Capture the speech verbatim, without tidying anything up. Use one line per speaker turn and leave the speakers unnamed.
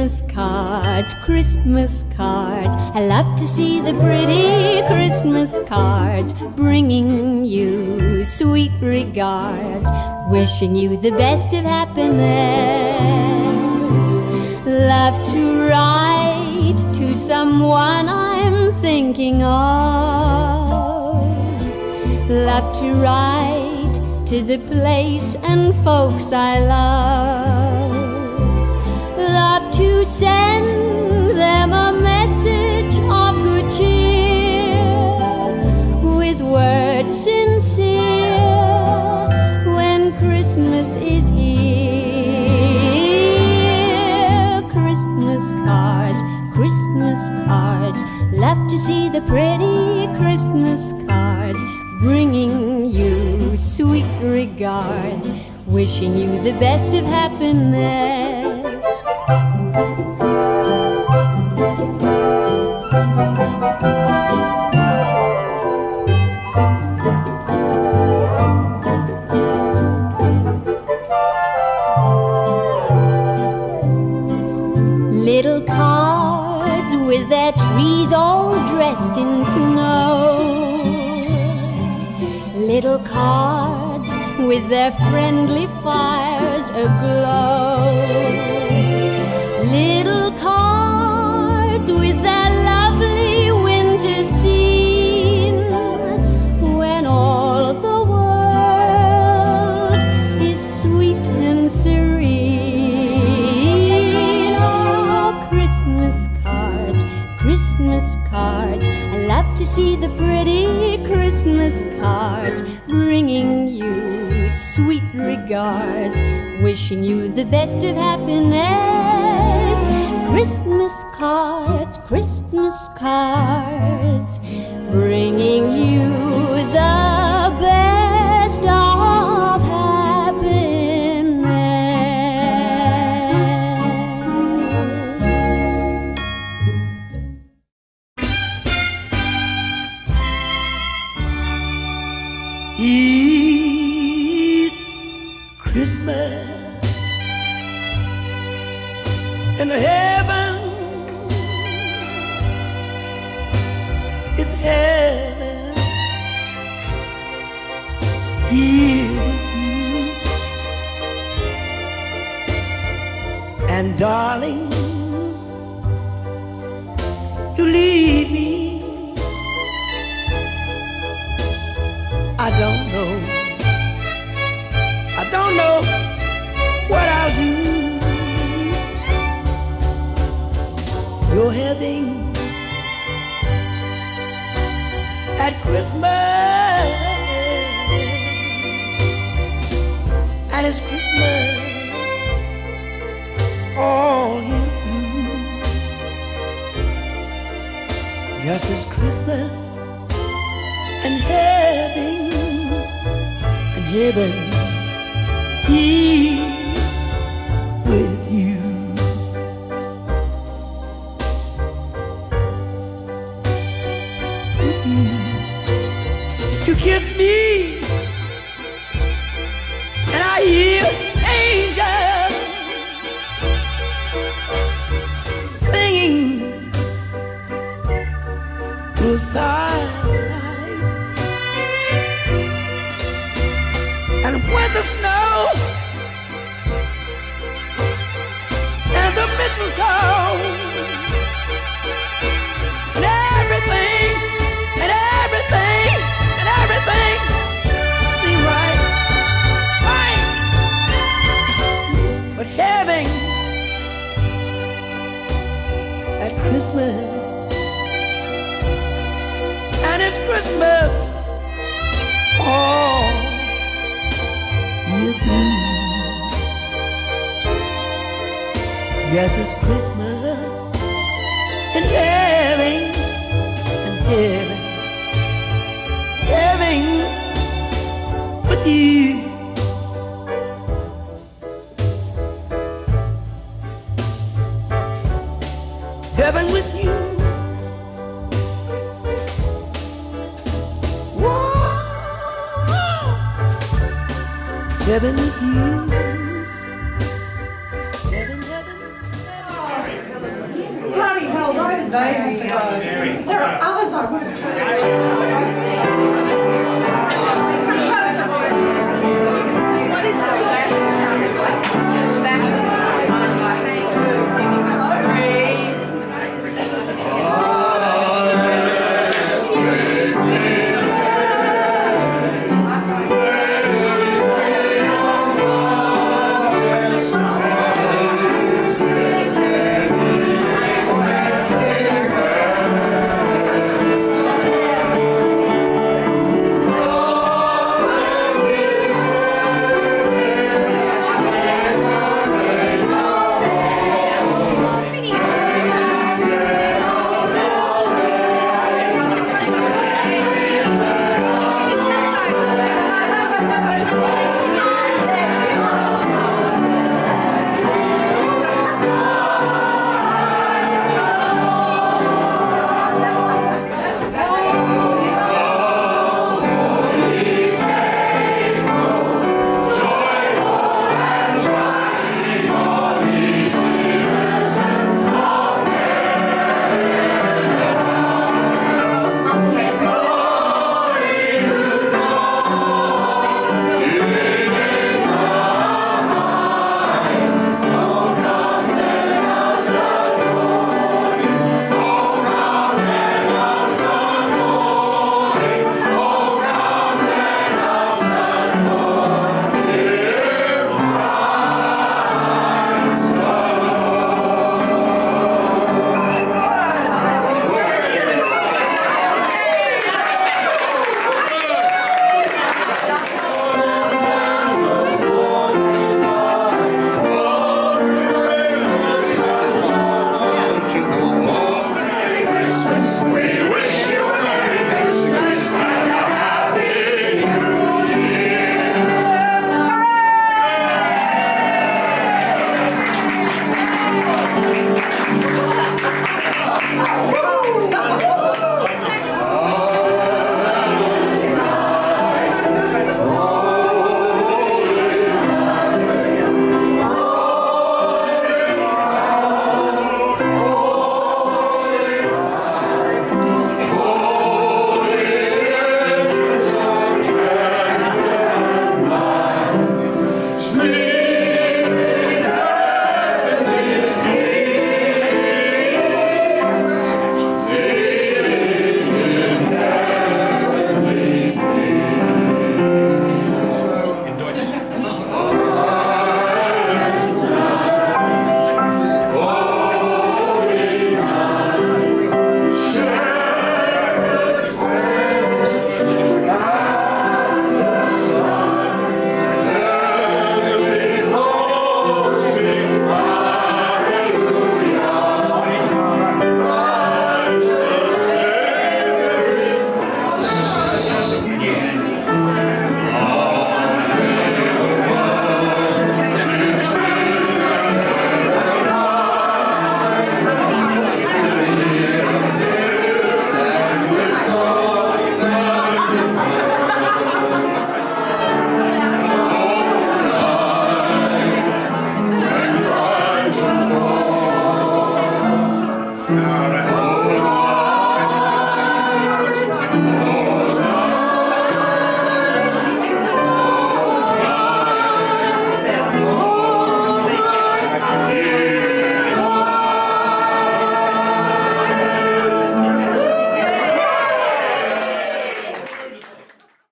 Christmas cards, Christmas cards. I love to see the pretty Christmas cards, bringing you sweet regards, wishing you the best of happiness. Love to write to someone I'm thinking of. Love to write to the place and folks I love. Love to send them a message of good cheer, with words sincere, when Christmas is here. Christmas cards, Christmas cards. Love to see the pretty Christmas cards, bringing you sweet regards, wishing you the best of happiness. Little cards with their trees all dressed in snow. Little cards with their friendly fires aglow. Little cards with their lovely winter scene, when all the world is sweet and serene. Oh, Christmas cards, Christmas cards. I love to see the pretty Christmas cards, bringing you sweet regards, wishing you the best of happiness. Christmas cards, Christmas cards, bringing you the best of happiness.
It's Christmas in heaven. It's heaven here with you. And darling, you lead me. I don't know, I don't know what I'll do. You're having at Christmas, and it's Christmas all you do. Yes, it's Christmas and heaven, and heaven here with you. With you. You kiss me, and I hear angels singing to a sigh. And when the snow and the mistletoe and everything and everything and everything seem right, right. But having at Christmas, and it's Christmas all you do. Yes, it's Christmas and heaven and heaven, heaven with you. Heaven with you. Heaven with you. Heaven, heaven, heaven.
They have to go. There are others I would have tried.